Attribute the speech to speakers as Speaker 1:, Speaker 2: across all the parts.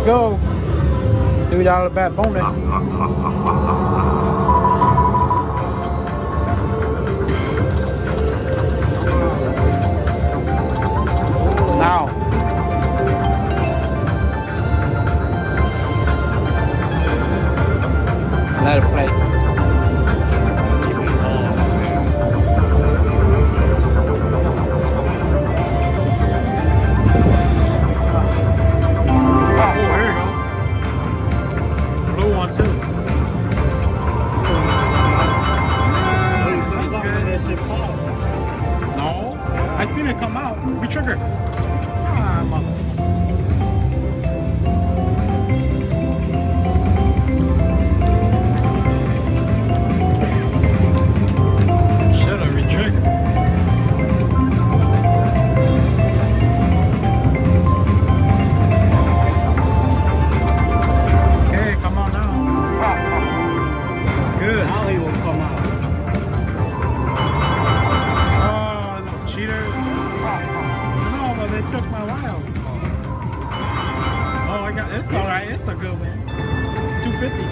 Speaker 1: go. $3 bet bonus. Now. Let it play.
Speaker 2: I seen it come out. We trigger. Ah, mother. Should have re-triggered. Okay, come on now. That's good.
Speaker 3: Now he will come out.
Speaker 2: Cheaters. No, but they took my wild. Oh, I got it's alright, it's a good win. 250.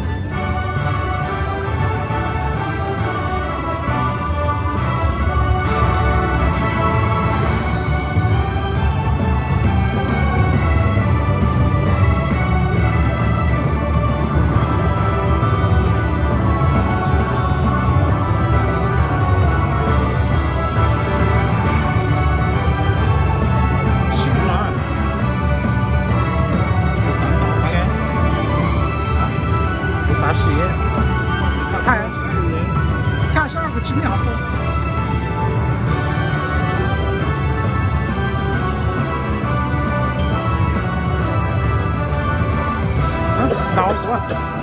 Speaker 2: Đau quá.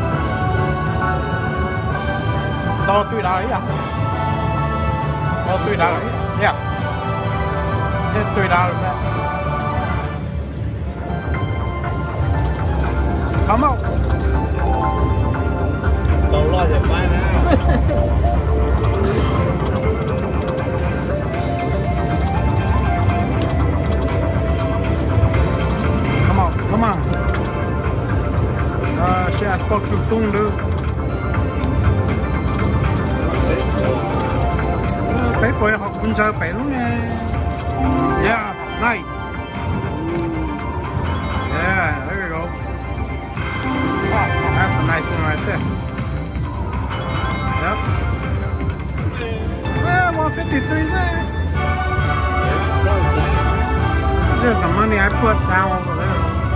Speaker 2: Đau $3 à? Đau $3 yeah. Hit $3 bet. Come out.
Speaker 3: Don't lose it by now.
Speaker 2: Come on. Shit, I spoke too soon, dude. Paper học quân chơi phải luôn nè. Yeah, nice. Yeah, there you go. That's a nice one right there. Yep. Yeah, 153 there. It's just the money I put down over there.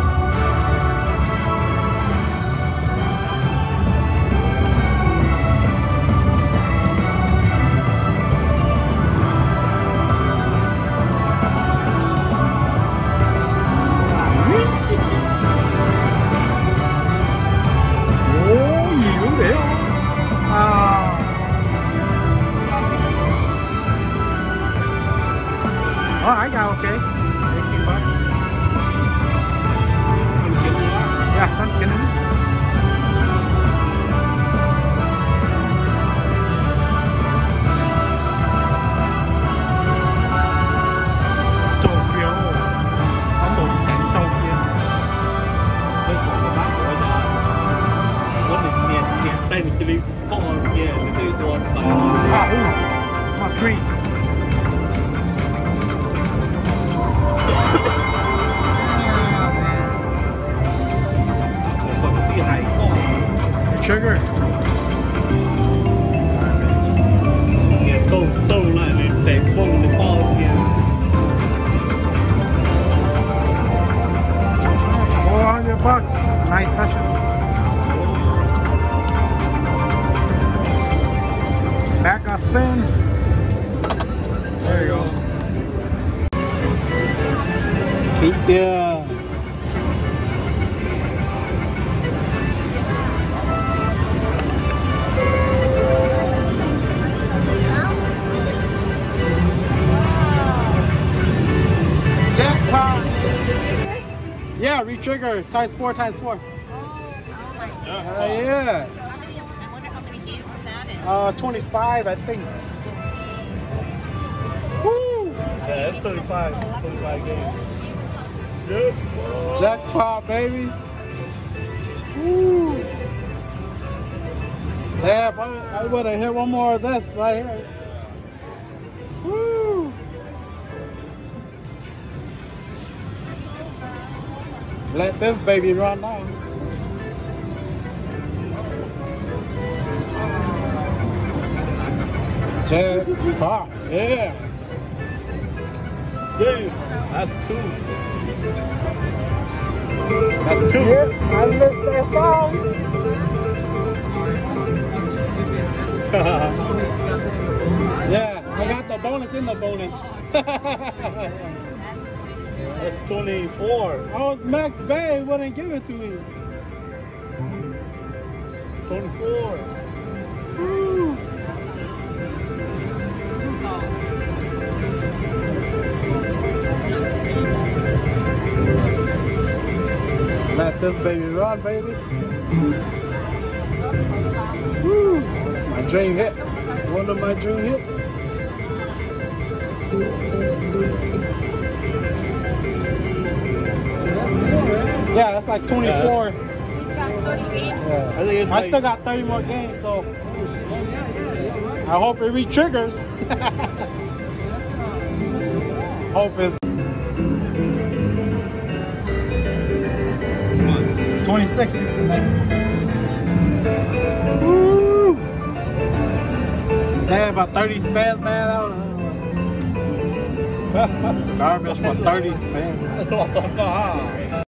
Speaker 2: Oh, I got okay. 18 bucks. Yeah, I'm kidding. Tokyo. Có một cảnh Tokyo.
Speaker 3: Đây là cái bác của anh. Có một miền Tây mình chơi không ở kia mình chơi tuần bài.
Speaker 2: My screen. Sugar.
Speaker 3: Kìa tô lại để bông để to kìa.
Speaker 2: 400 bucks. Nice session. Back on spin. There you go. Keep there. Yeah, re-trigger times 4 times 4.
Speaker 4: Oh my God.
Speaker 2: Yeah.
Speaker 4: I wonder how many games that is.
Speaker 2: 25, I think. Woo!
Speaker 3: Yeah, it's 25 games. Good.
Speaker 2: Jackpot, baby.
Speaker 1: Woo. Yeah, I would have hit one more of this right here. Woo. Let this baby run now. Jackpot, yeah.
Speaker 3: Dude, that's 2. That's 2.
Speaker 1: Yeah, I missed that song. Yeah, I got the bonus in the bonus.
Speaker 3: That's 24.
Speaker 1: I was Max Bay, wouldn't give it to me.
Speaker 3: 24.
Speaker 1: Woo. Let this baby run, baby. Woo. My dream hit. One of my dream hits. Yeah, that's like 24.
Speaker 3: Yeah.
Speaker 4: You've got 30 games.
Speaker 1: Yeah.
Speaker 3: I think it's
Speaker 1: I
Speaker 3: like,
Speaker 1: still got 30 more games, so I hope it re-triggers. Hope it's 26, 69. Woo! Yeah, about 30 spans, man. Garbage for 30 spans.